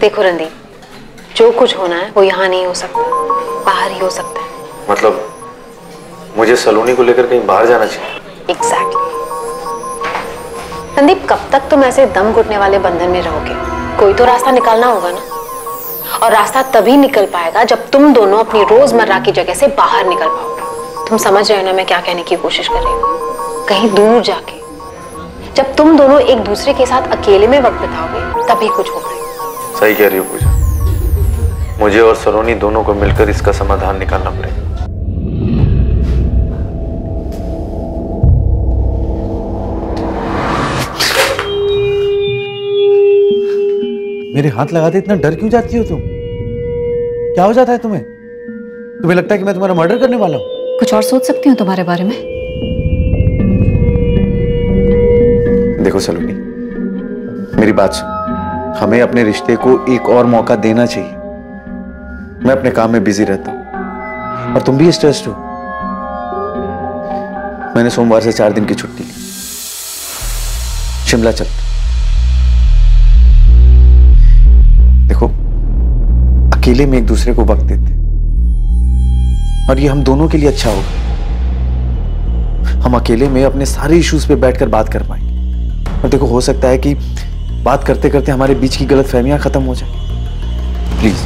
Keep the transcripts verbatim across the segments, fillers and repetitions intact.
देखो रणदीप, जो कुछ होना है वो यहाँ नहीं हो सकता, बाहर ही हो सकता है। मतलब मुझे सलोनी को लेकर कहीं बाहर जाना चाहिए? एग्जैक्टली। रणदीप, कब तक तुम ऐसे दम घुटने वाले बंधन में रहोगे? कोई तो रास्ता निकालना होगा ना, और रास्ता तभी निकल पाएगा जब तुम दोनों अपनी रोजमर्रा की जगह से बाहर निकल पाओगे। तुम समझ रहे हो ना मैं क्या कहने की कोशिश कर रही हूँ? कहीं दूर जाके, जब तुम दोनों एक दूसरे के साथ अकेले में वक्त बिताओगे तभी कुछ हो पाएगा। सही कह रही हो पूजा, मुझे और सलोनी दोनों को मिलकर इसका समाधान निकालना पड़ेगा। मेरे हाथ लगाते इतना डर क्यों जाती हो तुम? क्या हो जाता है तुम्हें? तुम्हें लगता है कि मैं तुम्हारा मर्डर करने वाला हूं? कुछ और सोच सकती हूँ तुम्हारे बारे में। देखो सलोनी, मेरी बात सुन, हमें अपने रिश्ते को एक और मौका देना चाहिए। मैं अपने काम में बिजी रहता हूं और तुम भी स्ट्रेस्ड हो। मैंने सोमवार से चार दिन की छुट्टी ली, शिमला चलते। देखो, अकेले में एक दूसरे को वक्त देते और ये हम दोनों के लिए अच्छा होगा। हम अकेले में अपने सारे इश्यूज पे बैठकर बात कर पाएंगे। और देखो, हो सकता है कि बात करते करते हमारे बीच की गलतफहमियां खत्म हो जाए। प्लीज।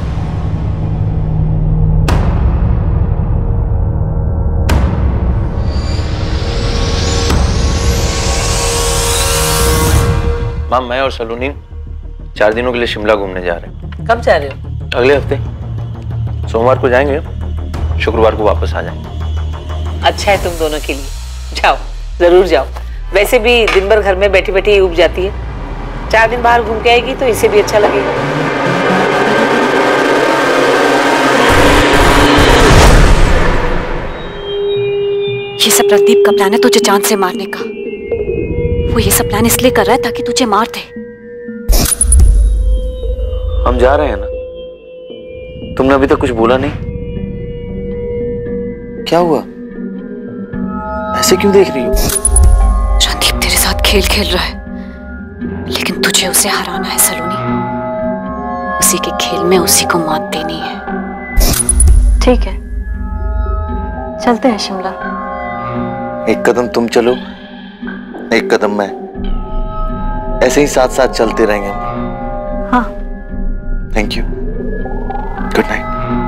माम, मैं और सलोनी चार दिनों के लिए शिमला घूमने जा रहे हैं। कब जा रहे हो? अगले हफ्ते सोमवार को जाएंगे, शुक्रवार को वापस आ जाएंगे। अच्छा है तुम दोनों के लिए, जाओ, जरूर जाओ। वैसे भी दिन भर घर में बैठी बैठी उब जाती है, चार दिन बाहर घूम के आएगी तो इसे भी अच्छा लगेगा। ये सब रणदीप का प्लान है तुझे जान से मारने का। वो ये सब प्लान इसलिए कर रहा है ताकि तुझे मार दे। हम जा रहे हैं ना, तुमने अभी तक कुछ बोला नहीं। क्या हुआ? ऐसे क्यों देख रही हो? रणदीप तेरे साथ खेल खेल रहा है, लेकिन तुझे उसे हराना है सलोनी। उसी के खेल में उसी को मात देनी है। ठीक है, चलते हैं शिमला। एक कदम तुम चलो, एक कदम मैं, ऐसे ही साथ साथ चलते रहेंगे हम। हाँ। Thank you. Good night.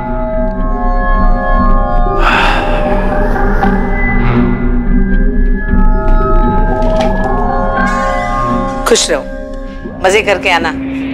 खुश रहो, मजे करके आना।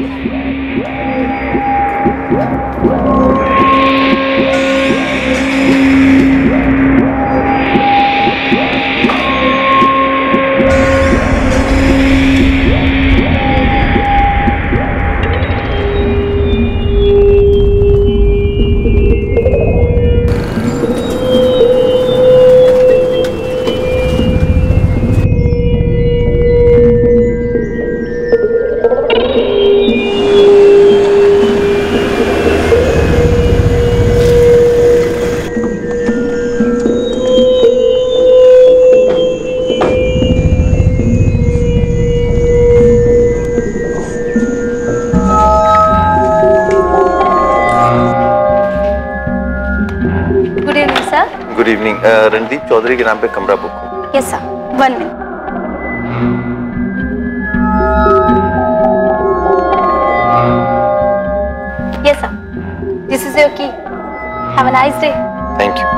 Good evening. रणदीप चौधरी के नाम पे कमरा बुक हो। Yes sir, one minute. Yes sir, this is your key. Have a nice day. Thank you.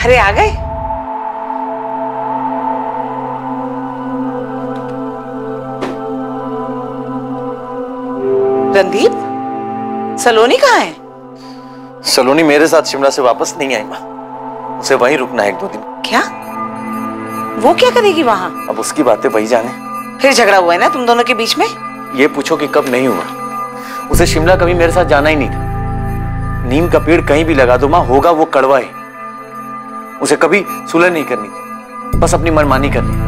अरे आ गए? रणदीप, सलोनी कहाँ है? सलोनी मेरे साथ शिमला से वापस नहीं आई माँ, उसे वहीं रुकना है एक दो दिन। क्या? वो क्या करेगी वहां? अब उसकी बातें वही जाने। फिर झगड़ा हुआ है ना तुम दोनों के बीच में? ये पूछो कि कब नहीं हुआ। उसे शिमला कभी मेरे साथ जाना ही नहीं था। नीम का पेड़ कहीं भी लगा दो माँ, होगा वो कड़वा ही। उसे कभी सुलह नहीं करनी थी, बस अपनी मनमानी करनी।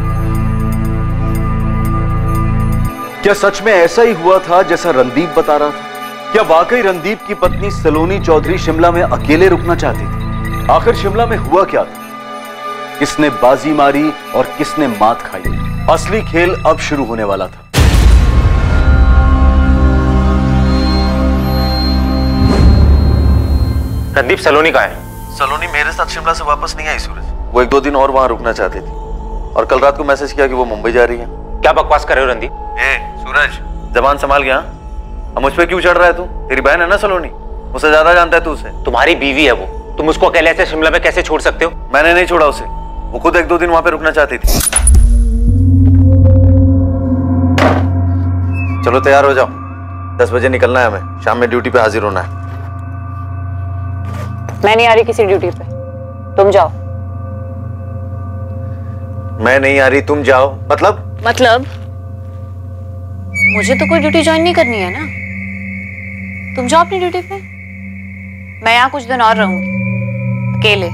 क्या सच में ऐसा ही हुआ था जैसा रणदीप बता रहा था? क्या वाकई रणदीप की पत्नी सलोनी चौधरी शिमला में अकेले रुकना चाहती थी? आखिर शिमला में हुआ क्या था? किसने बाजी मारी और किसने मात खाई? असली खेल अब शुरू होने वाला था। रणदीप, सलोनी कहाँ है? सलोनी मेरे साथ शिमला से वापस नहीं आई सूरज। वो एक दो दिन और वहां रुकना चाहती थी और कल रात को मैसेज किया कि वो मुंबई जा रही है। क्या बकवास कर रहे हो रणदीप? ए सूरज, जबान संभाल गया। अब मुझ पे क्यों चढ़ रहा है तू? तेरी बहन है ना सलोनी, मुझसे ज्यादा जानता है तू उसे। तुम्हारी बीवी है वो, तुम उसको अकेले ऐसे शिमला में कैसे छोड़ सकते हो? मैंने नहीं छोड़ा उसे, वो खुद एक दो दिन वहां पे रुकना चाहती थी। चलो तैयार हो जाओ, दस बजे निकलना है हमें, शाम में ड्यूटी पे हाजिर होना है। मैं नहीं आ रही किसी ड्यूटी पे, तुम जाओ। मैं नहीं आ रही, तुम जाओ। मतलब? मतलब मुझे तो कोई ड्यूटी ज्वाइन नहीं करनी है ना। तुम जाओ अपनी ड्यूटी पे, मैं यहाँ कुछ दिन और रहूंगी अकेले,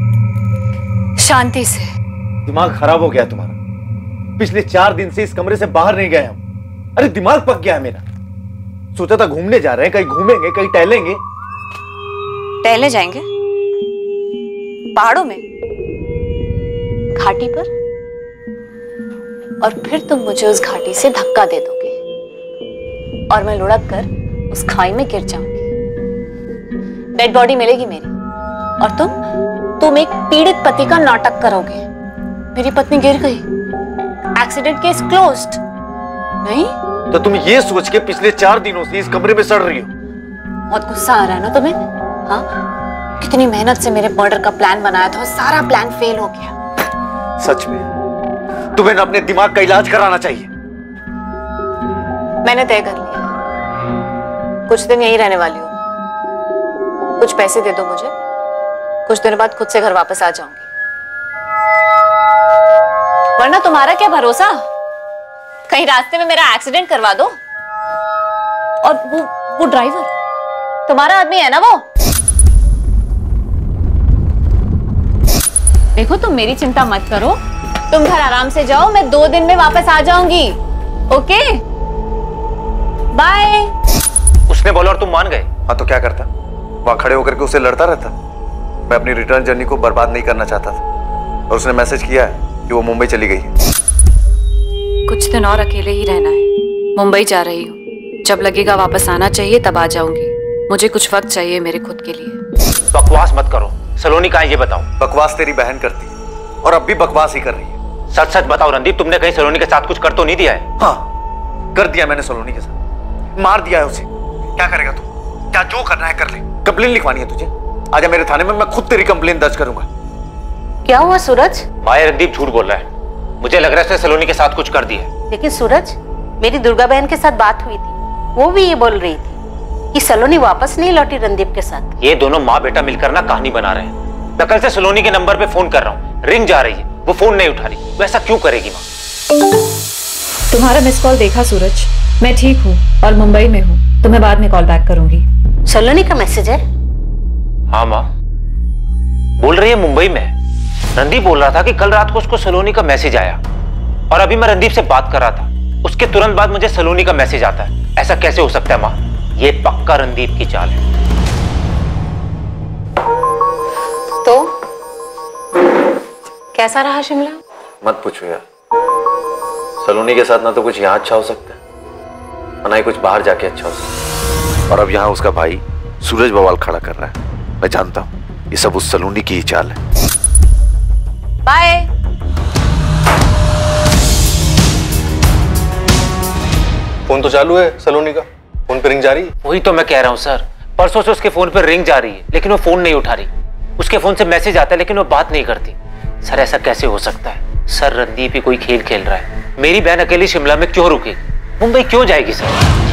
शांति से। दिमाग खराब हो गया तुम्हारा। पिछले चार दिन से इस कमरे से बाहर नहीं गए हम। अरे दिमाग पक गया है मेरा। सोचा था घूमने जा रहे हैं, कहीं घूमेंगे, कहीं टहलेंगे। टहले जाएंगे पहाड़ों में, घाटी पर, और फिर तुम मुझे उस घाटी से धक्का दे दोगे और मैं लुढ़क कर उस खाई में गिर जाऊंगी। डेड बॉडी मिलेगी मेरी और तुम तुम एक पीड़ित पति का नाटक करोगे। मेरी पत्नी गिर गई, एक्सीडेंट केस क्लोज्ड। नहीं तो तुम ये सोच के पिछले चार दिनों से इस कमरे में सड़ रही हो? बहुत गुस्सा आ रहा है ना तुम्हें? हाँ, कितनी मेहनत से मेरे मर्डर का प्लान बनाया था, सारा प्लान फेल हो गया। सच में तुम्हें ना अपने दिमाग का इलाज कराना चाहिए। मैंने तय कर लिया है, कुछ दिन यहीं रहने वाली हूँ। कुछ पैसे दे दो मुझे, कुछ दिनों बाद खुद से घर वापस आ जाऊंगी। वरना तुम्हारा क्या भरोसा, कहीं रास्ते में मेरा एक्सीडेंट करवा दो। और वो वो ड्राइवर तुम्हारा आदमी है ना वो? देखो तुम मेरी चिंता मत करो, तुम घर आराम से जाओ, मैं दो दिन में वापस आ जाऊंगी। Okay bye. उसने बोला और तुम मान गए? हाँ तो क्या करता, वहां खड़े होकर के उससे लड़ता रहता। मैं अपनी रिटर्न जर्नी को बर्बाद नहीं करना चाहता था और उसने मैसेज किया है कि वो मुंबई चली गई है। कुछ दिन और अकेले ही रहना है, मुंबई जा रही हूँ। जब लगेगा वापस आना चाहिए तब आ जाऊंगी। मुझे कुछ वक्त चाहिए मेरे खुद के लिए। बकवास मत करो। सलोनी कहाँ है ये बताओ। बकवास तेरी बहन करती है और अब भी बकवास ही कर रही है। सच सच बताओ रणदीप, तुमने कहीं सलोनी के साथ कुछ कर तो नहीं दिया है? हाँ कर दिया मैंने सलोनी के साथ, मार दिया है उसे। क्या करेगा तू? क्या जो करना है कर ले। कंप्लेन लिखवानी है तुझे? आजा मेरे थाने में, मैं खुद तेरी कंप्लेन दर्ज करूंगा। क्या हुआ सूरज? भाई रणदीप झूठ बोल रहा है, मुझे लग रहा है उसने सलोनी के साथ कुछ कर दिया है। लेकिन सूरज, मेरी दुर्गा बहन के साथ बात हुई थी, वो भी ये बोल रही थी कि सलोनी वापस नहीं लौटी रणदीप के साथ। ये दोनों माँ बेटा मिलकर ना कहानी बना रहे हैं। मैं कल से सलोनी के नंबर पे फोन कर रहा हूँ, रिंग जा रही है, वो फोन नहीं उठा रही। वैसा क्यों करेगी माँ? तुम्हारा मिस कॉल देखा सूरज, मैं ठीक हूँ और मुंबई में हूँ, तुम्हें बाद में कॉल बैक करूंगी। सलोनी का मैसेज है? हाँ माँ बोल रही है मुंबई में। रणदीप बोल रहा था कि कल रात को उसको सलोनी का मैसेज आया और अभी मैं रणदीप से बात कर रहा था, उसके तुरंत बाद मुझे सलोनी का मैसेज आता है। ऐसा कैसे हो सकता है माँ? ये पक्का रणदीप की चाल है। तो कैसा रहा शिमला? मत पूछो यार, सलोनी के साथ ना तो कुछ यहाँ अच्छा हो सकता है ना ही कुछ बाहर जाके अच्छा हो सकता है। और अब यहाँ उसका भाई सूरज बवाल खड़ा कर रहा है। मैं जानता हूँ ये सब उस सलोनी की ही चाल है। बाय। फोन तो चालू है सलोनी का, फोन पे रिंग जा रही है। वही तो मैं कह रहा हूँ सर, परसों से उसके फोन पर रिंग जा रही है लेकिन वो फोन नहीं उठा रही। उसके फोन से मैसेज आता है लेकिन वो बात नहीं करती। सर ऐसा कैसे हो सकता है? सर रणदीप ही कोई खेल खेल रहा है। मेरी बहन अकेली शिमला में क्यों रुकेगी? मुंबई क्यों जाएगी सर?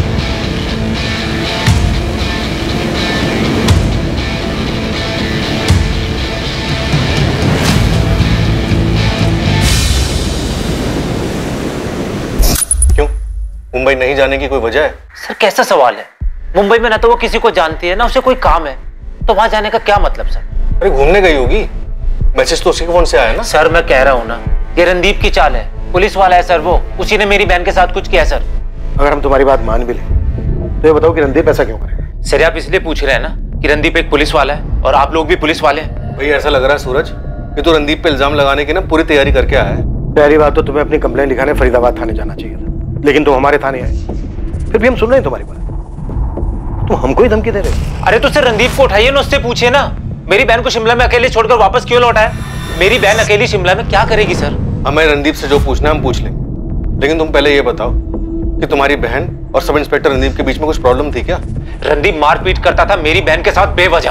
क्यों? मुंबई नहीं जाने की कोई वजह है? सर कैसा सवाल है? मुंबई में ना तो वो किसी को जानती है ना उसे कोई काम है, तो वहां जाने का क्या मतलब सर? अरे घूमने गई होगी, मैसेज तो उसके फोन से आया ना। सर मैं कह रहा हूँ ना, ये रणदीप की चाल है, पुलिस वाला है सर वो, उसी ने मेरी बहन के साथ कुछ किया सर। अगर हम तुम्हारी बात मान भी लें तो ये बताओ कि रणदीप ऐसा क्यों करेगा? सर आप इसलिए पूछ रहे हैं ना कि रणदीप एक पुलिस वाला है और आप लोग भी पुलिस वाले हैं। भाई ऐसा लग रहा है सूरज कि तू रणदीप पे इल्जाम लगाने की ना पूरी तैयारी करके आया है। पहली बात तो तुम्हें अपनी कंप्लेंट लिखाने फरीदाबाद थाने जाना चाहिए था, लेकिन तुम हमारे थाने आए, फिर भी हम सुन रहे हैं तुम्हारी बात। तुम हमको ही धमकी दे रहे। अरे तो सर रणदीप को उठाइए ना, उससे पूछिए ना मेरी बहन को शिमला में अकेले छोड़कर वापस क्यों लौटा है? मेरी बहन अकेली शिमला में क्या करेगी सर? हमें रणदीप से जो पूछना है हम पूछ लेंगे, लेकिन तुम पहले ये बताओ कि तुम्हारी बहन और सब इंस्पेक्टर रणदीप के बीच में कुछ प्रॉब्लम थी क्या? रणदीप मारपीट करता था मेरी बहन के साथ बेवजह।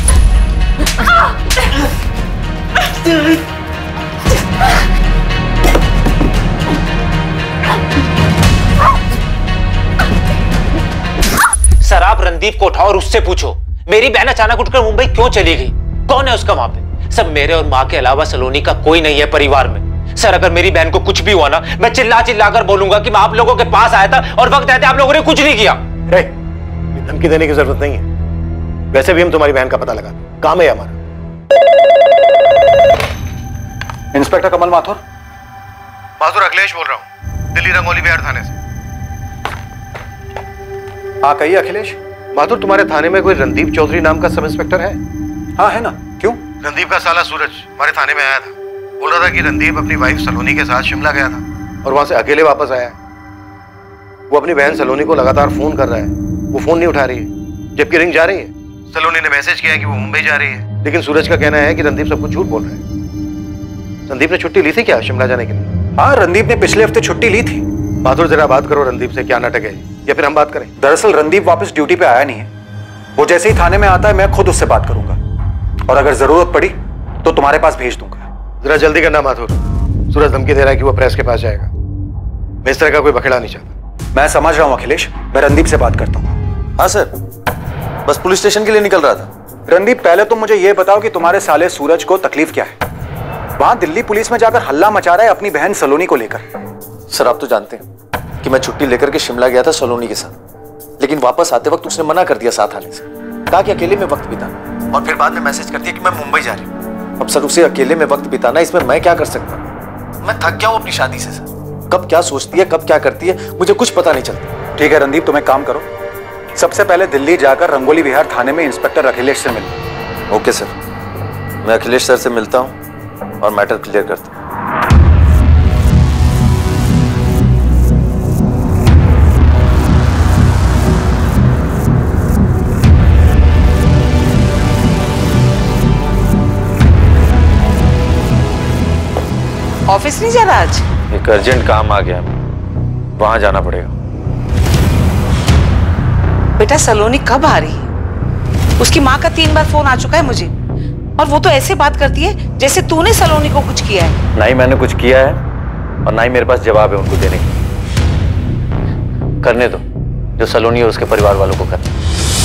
सर आप रणदीप को उठाओ और उससे पूछो मेरी बहन अचानक उठकर मुंबई क्यों चली गई, कौन है उसका वहां पे? सब मेरे और माँ के अलावा सलोनी का कोई नहीं है परिवार में। सर अगर मेरी बहन को कुछ भी हुआ ना, मैं चिल्ला चिल्ला कर बोलूंगा कि मैं आप लोगों के पास आया था और वक्त आते आप लोगों ने कुछ नहीं किया। हे, धमकी देने की जरूरत नहीं है, वैसे भी हम तुम्हारी बहन का पता लगा, काम है हमारा। इंस्पेक्टर कमल माथुर। माथुर अखिलेश बोल रहा हूँ, दिल्ली रंगोली बिहार थाने से। हाँ कहिए अखिलेश। माथुर तुम्हारे थाने में कोई रणदीप चौधरी नाम का सब इंस्पेक्टर है? हाँ है ना, क्यों? रणदीप का साला सूरज हमारे थाने में आया था, बोल रहा था कि रणदीप अपनी वाइफ सलोनी के साथ शिमला गया था और वहां से अकेले वापस आया। वो अपनी बहन सलोनी को लगातार फोन कर रहा है, वो फोन नहीं उठा रही है, जबकि रिंग जा रही है। सलोनी ने मैसेज किया है कि वो मुंबई जा रही है, लेकिन सूरज का कहना है कि रणदीप सब कुछ झूठ बोल रहा है। रणदीप ने छुट्टी ली थी क्या शिमला जाने के लिए? हाँ रणदीप ने पिछले हफ्ते छुट्टी ली थी। माथुर जरा बात करो रणदीप से, क्या नाटक है, या फिर हम बात करें? दरअसल रणदीप वापस ड्यूटी पे आया नहीं है, वो जैसे ही थाने में आता है मैं खुद उससे बात करूंगा और अगर जरूरत पड़ी तो तुम्हारे पास भेज दूंगा। जरा जल्दी करना माथुर, सूरज धमकी दे रहा है कि वो प्रेस के पास जाएगा। मैं इस तरह का कोई बखेड़ा नहीं चाहता। मैं समझ रहा हूं अखिलेश, मैं रणदीप से बात करता हूं। हाँ सर, बस पुलिस स्टेशन के लिए निकल रहा था। रणदीप पहले तो मुझे यह बताओ कि तुम्हारे साले सूरज को तकलीफ क्या है? वहां दिल्ली पुलिस में जाकर हल्ला मचा रहा है अपनी बहन सलोनी को लेकर। सर आप तो जानते हैं कि मैं छुट्टी लेकर के शिमला गया था सलोनी के साथ, लेकिन वापस आते वक्त उसने मना कर दिया साथ आने से, कहा कि अकेले में वक्त बिताना, और फिर बाद में मैसेज कर दिया कि मैं मुंबई जा रही हूँ। अब सर उसे अकेले में वक्त बिताना, इसमें मैं क्या कर सकता हूँ? मैं थक गया हूँ अपनी शादी से सर। कब क्या सोचती है कब क्या करती है मुझे कुछ पता नहीं चलता। ठीक है रणदीप, तुम एक काम करो, सबसे पहले दिल्ली जाकर रंगोली विहार थाने में इंस्पेक्टर अखिलेश से मिलो। ओके सर, मैं अखिलेश सर से मिलता हूँ और मैटर क्लियर करता हूँ। ऑफिस नहीं जा रहा आज? एक अर्जेंट काम आ गया, वहां जाना पड़ेगा। बेटा सलोनी कब आ रही है? उसकी माँ का तीन बार फोन आ चुका है मुझे, और वो तो ऐसे बात करती है जैसे तूने सलोनी को कुछ किया है। ना ही मैंने कुछ किया है और ना ही मेरे पास जवाब है उनको देने के। करने दो जो सलोनी और उसके परिवार वालों को करना।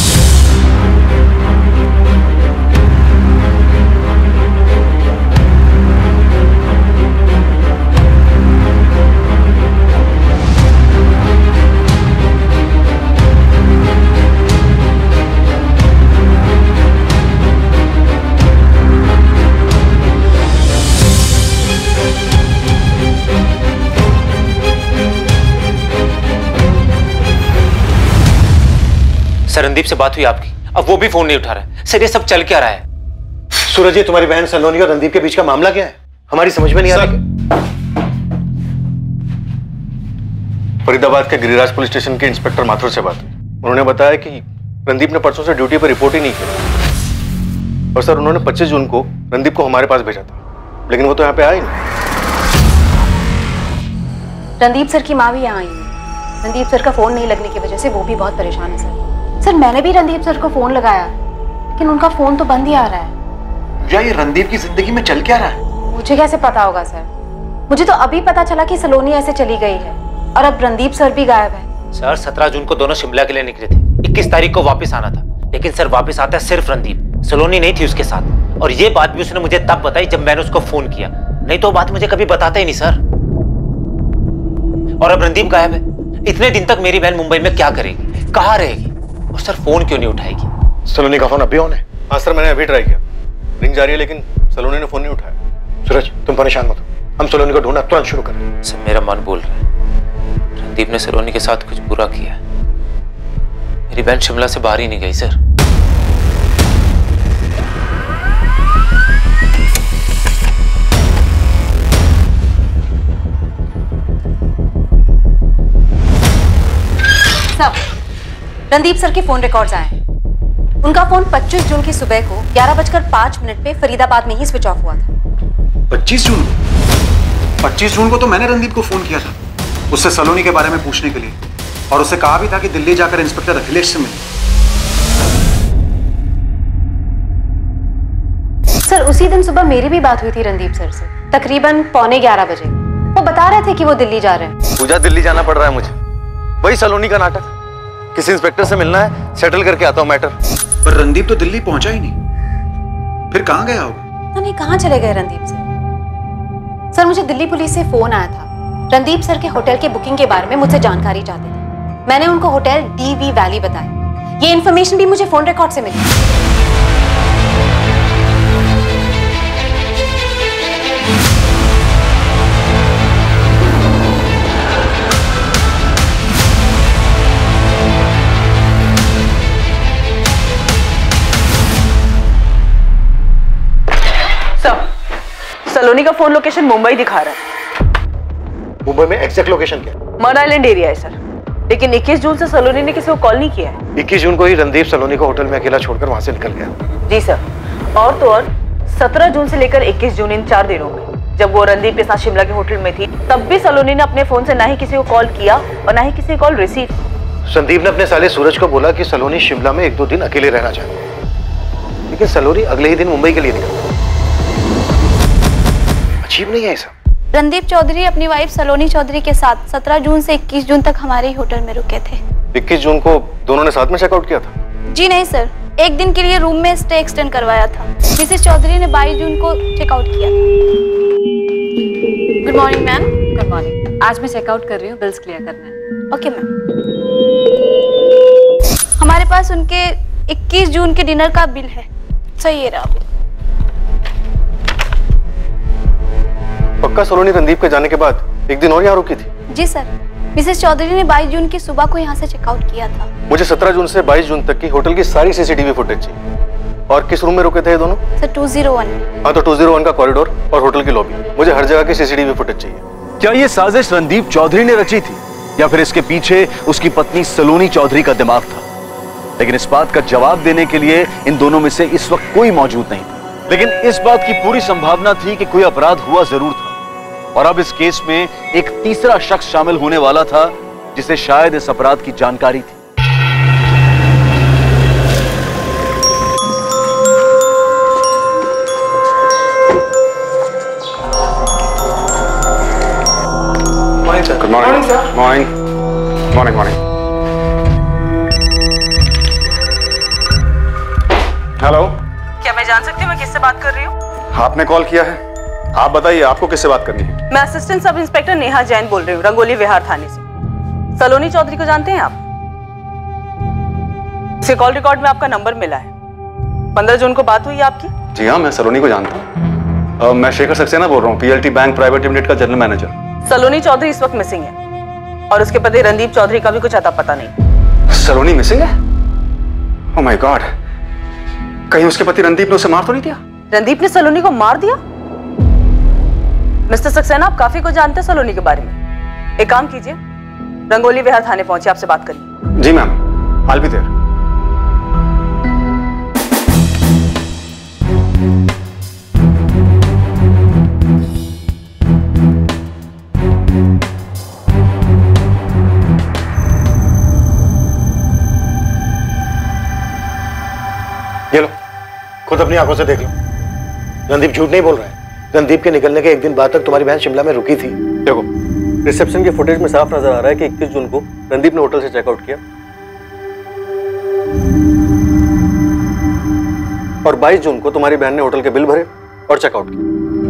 सर रणदीप से बात हुई आपकी? अब वो भी फोन नहीं उठा रहा है। सर ये सब चल क्या रहा है? सूरज जी तुम्हारी बहन सलोनी और रणदीप के बीच का मामला क्या है? हमारी समझ में नहीं आ रहा। फरीदाबाद के गिरिराज पुलिस स्टेशन के इंस्पेक्टर माथुर से बात हुई। उन्होंने बताया कि रणदीप ने परसों से ड्यूटी पर रिपोर्ट ही नहीं की, और सर उन्होंने पच्चीस जून को रणदीप को हमारे पास भेजा था, लेकिन वो तो यहाँ पे आया ही नहीं। रणदीप सर की माँ भी यहाँ आई है। रणदीप सर का फोन नहीं लगने की वजह से वो भी बहुत परेशान है सर। सर मैंने भी रणदीप सर को फोन लगाया, लेकिन उनका फोन तो बंद ही आ रहा है। पूजा, ये रणदीप की जिंदगी में चल क्या रहा है? मुझे कैसे पता होगा सर? मुझे तो अभी पता चला कि सलोनी ऐसे चली गई है और अब रणदीप सर भी गायब है। सर सत्रह जून को दोनों शिमला के लिए निकले थे, इक्कीस तारीख को वापस आना था, लेकिन सर वापस आता है सिर्फ रणदीप, सलोनी नहीं थी उसके साथ। और ये बात भी उसने मुझे तब बताई जब मैंने उसको फोन किया, नहीं तो बात मुझे कभी बताता ही नहीं सर। और अब रणदीप गायब है। इतने दिन तक मेरी बहन मुंबई में क्या करेगी, कहाँ रहेगी, और सर फोन क्यों नहीं उठाएगी? सलोनी का फोन अभी ऑन है? हाँ सर, मैंने अभी ट्राई किया, रिंग जा रही है, लेकिन सलोनी ने फोन नहीं उठाया। सूरज तुम परेशान मत हो, हम सलोनी को ढूंढना तुरंत शुरू करें। सर मेरा मन बोल रहा है रणदीप ने सलोनी के साथ कुछ बुरा किया है। मेरी बहन शिमला से बाहर ही नहीं गई सर। सब रणदीप सर के फोन रिकॉर्ड्स आए हैं। उनका फोन पच्चीस जून की सुबह को ग्यारह बजकर पांच मिनट पे फरीदाबाद में ही स्विच ऑफ हुआ था। पच्चीस जून को पच्चीस जून को तो मैंने रणदीप को फोन किया था उससे सलोनी के बारे में पूछने के लिए, और उससे कहा भी था कि दिल्ली जाकर इंस्पेक्टर अखिलेश से मिले। सर उसी दिन सुबह मेरी भी बात हुई थी रणदीप सर से, तकरीबन पौने ग्यारह बजे। वो बता रहे थे कि वो दिल्ली जा रहे हैं। पूजा, दिल्ली जाना पड़ रहा है मुझे, वही सलोनी का नाटक। किसी इंस्पेक्टर से मिलना है, सेटल करके आता हूँ मैटर। पर रणदीप तो दिल्ली पहुंचा ही नहीं, फिर कहाँ गया होगा? नहीं, कहाँ चले गए रणदीप सर? सर मुझे दिल्ली पुलिस से फोन आया था, रणदीप सर के होटल के बुकिंग के बारे में मुझसे जानकारी चाहते थे। मैंने उनको होटल डी वी वैली बताया। ये इन्फॉर्मेशन भी मुझे फोन रिकॉर्ड से मिली। सलोनी का फोन लोकेशन मुंबई दिखा रहा है। मुंबई में एग्जैक्ट लोकेशन क्या है? मड आइलैंड एरिया है सर, लेकिन इक्कीस जून से सलोनी ने किसी को कॉल नहीं किया है। इक्कीस जून को ही रणदीप सलोनी को होटल में अकेला छोड़कर वहां से निकल गया। जी सर, और तो और सत्रह जून से लेकर इक्कीस जून इन चार दिनों में जब वो रणदीप के साथ शिमला के होटल में थी, तब भी सलोनी ने अपने फोन से ना ही किसी को कॉल किया और ना ही किसी कॉल रिसीव। संदीप ने अपने साले सूरज को बोला कि सलोनी शिमला में एक दो दिन अकेले रहना चाहती है, लेकिन सलोनी अगले ही दिन मुंबई के लिए निकल। अजीब नहीं है ऐसा? रणदीप चौधरी अपनी वाइफ सलोनी चौधरी के साथ सत्रह जून से इक्कीस जून तक हमारे ही होटल में रुके थे। इक्कीस जून को दोनों ने साथ में चेकआउट किया था? जी नहीं सर, एक दिन के लिए रूम में स्टे एक्सटेंड करवाया था। मिसेस चौधरी ने बाईस जून को चेकआउट किया था। Good morning ma'am. Good morning. आज मैं चेकआउट कर रही हूँ, बिल्स क्लियर करना है। Okay ma'am. हमारे पास उनके इक्कीस जून के डिनर का बिल है। सही है रहा। पक्का सलोनी रणदीप के जाने के बाद एक दिन और यहाँ रुकी थी? जी सर, मिसेस चौधरी ने बाईस जून की सुबह को यहाँ से चेकआउट किया था। मुझे सत्रह जून से बाईस जून तक की होटल की सारी सीसीटीवी फुटेज चाहिए। और किस रूम में रुके थे ये दोनों? Sir two zero one. हाँ, तो टू ज़ीरो वन का कॉरिडोर और होटल की लॉबी, मुझे हर जगह की सीसीटीवी फुटेज चाहिए। क्या ये साजिश रणदीप चौधरी ने रची थी या फिर इसके पीछे उसकी पत्नी सलोनी चौधरी का दिमाग था? लेकिन इस बात का जवाब देने के लिए इन दोनों में से इस वक्त कोई मौजूद नहीं था। लेकिन इस बात की पूरी संभावना थी कि कोई अपराध हुआ जरूर था, और अब इस केस में एक तीसरा शख्स शामिल होने वाला था जिसे शायद इस अपराध की जानकारी थी। Morning sir. Good morning sir. Morning morning morning. Hello, क्या मैं जान सकती हूँ मैं किससे बात कर रही हूँ? आपने कॉल किया है, आप बताइए आपको किससे बात करनी है? मैं assistant sub inspector Neha Jain बोल रही हूँ, रंगोली विहार थाने से। सलोनी चौधरी को जानते हैं आप? इसके कॉल रिकॉर्ड में आपका नंबर मिला है। पंद्रह जून को बात हुई है आपकी? जी हाँ, मैं सलोनी को जानता हूँ। मैं शेखर सक्सेना बोल रहा हूँ, पीएलटी बैंक प्राइवेट लिमिटेड का जनरल मैनेजर। सलोनी चौधरी इस वक्त मिसिंग है और उसके पति रणदीप चौधरी का भी कुछ अता पता नहीं। सलोनी मिसिंग है? ओह माय गॉड, कहीं उसके पति रणदीप ने उसे मार तो नहीं दिया? रणदीप ने सलोनी को मार दिया? मिस्टर सक्सेना, आप काफी कुछ जानते हैं सलोनी के बारे में। एक काम कीजिए, रंगोली विहार थाने पहुंचे, आपसे बात करिए। जी ma'am, I will be there. ये लो, खुद अपनी आंखों से देख लो। रणदीप झूठ नहीं बोल रहा है। रणदीप के निकलने के एक दिन बाद तक तुम्हारी बहन शिमला में रुकी थी। देखो, रिसेप्शन के फुटेज में साफ नजर आ रहा है कि इक्कीस जून को रणदीप ने होटल से चेकआउट किया और बाईस जून को तुम्हारी बहन ने होटल के बिल भरे और चेकआउट किया।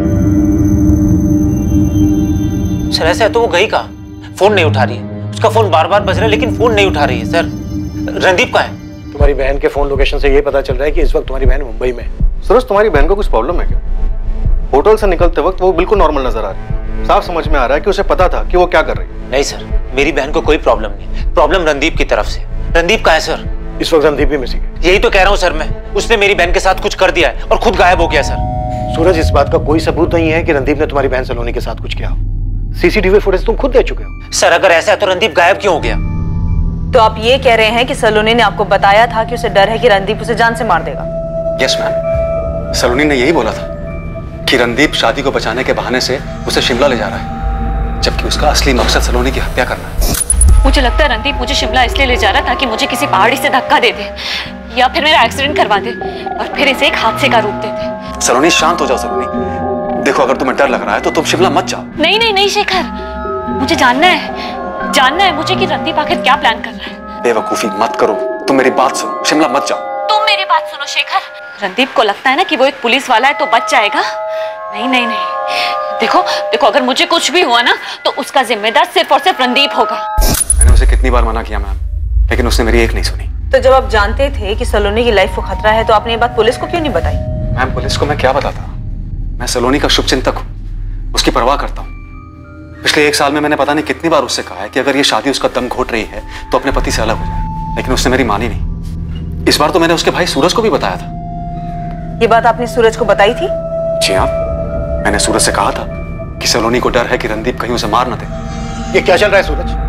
सर ऐसा है तो वो गई कहाँ? फोन नहीं उठा रही है, उसका फोन बार बार बज रहा है लेकिन फोन नहीं उठा रही है। सर रणदीप कहाँ है? तुम्हारी बहन के फोन लोकेशन से ये पता चल रहा है कि इस वक्त तुम्हारी बहन मुंबई में। सूरज, तुम्हारी बहन को कुछ प्रॉब्लम है क्या? होटल से निकलते वक्त वो बिल्कुल नॉर्मल नजर आ रही है। साफ समझ में आ रहा है कि उसे पता था कि वो क्या कर रही है। नहीं सर, मेरी बहन को कोई प्रॉब्लम नहीं, प्रॉब्लम रणदीप की तरफ से। रणदीप कहाँ है सर? इस वक्त रणदीप भी मिसिंग है। यही तो कह रहा हूँ सर मैं, उसने मेरी बहन के साथ कुछ कर दिया है और खुद गायब हो गया सर। सूरज, इस बात का कोई सबूत नहीं है कि रणदीप ने तुम्हारी बहन सलोनी के साथ कुछ किया हो। सीसीटीवी फुटेज तुम खुद दे चुके हो। सर अगर ऐसा है तो रणदीप गायब क्यों हो गया? तो आप ये कह रहे हैं कि सलोनी ने आपको बताया था कि उसे डर है कि रणदीप उसे जान से मार देगा? यस मैम, सलोनी ने यही बोला था कि रणदीप शादी को बचाने के बहाने से उसे शिमला ले जा रहा है, जबकि उसका असली मकसद सलोनी की हत्या करना है। मुझे लगता है रणदीप मुझे शिमला इसलिए ले जा रहा था कि मुझे किसी पहाड़ी से धक्का दे दे या फिर मेरा एक्सीडेंट करवा दे और फिर इसे एक हादसे का रूप दे दे। सलोनी शांत हो जाओ सलोनी। देखो, अगर तुम्हें डर लग रहा है तो तुम शिमला मत जाओ। नहीं नहीं नहीं शेखर, मुझे जानना है जानना है मुझे कि रणदीप आखिर क्या प्लान कर रहा है। बेवकूफी मत करो, तुम मेरी बात सुनो, शिमला मत जाओ। तुम मेरी बात सुनो शेखर, रणदीप को लगता है ना कि वो एक पुलिस वाला है तो बच जाएगा। नहीं नहीं नहीं, देखो देखो, अगर मुझे कुछ भी हुआ ना तो उसका जिम्मेदार सिर्फ और सिर्फ रणदीप होगा। मैंने उसे कितनी बार मना किया मैम, लेकिन उसने मेरी एक नहीं सुनी। तो जब आप जानते थे कि सलोनी की लाइफ को खतरा है तो आपने ये बात पुलिस को क्यों नहीं बताई? मैम, पुलिस को मैं क्या बताता? मैं सलोनी का शुभचिंतक हूँ, उसकी परवाह करता हूँ। पिछले एक साल में मैंने पता नहीं कितनी बार उससे कहा है कि अगर ये शादी उसका दम घोट रही है तो अपने पति से अलग हो जाए, लेकिन उसने मेरी मानी नहीं। इस बार तो मैंने उसके भाई सूरज को भी बताया था। ये बात आपने सूरज को बताई थी? जी हाँ, मैंने सूरज से कहा था कि सलोनी को डर है कि रणदीप कहीं उसे मार न दे। ये क्या चल रहा है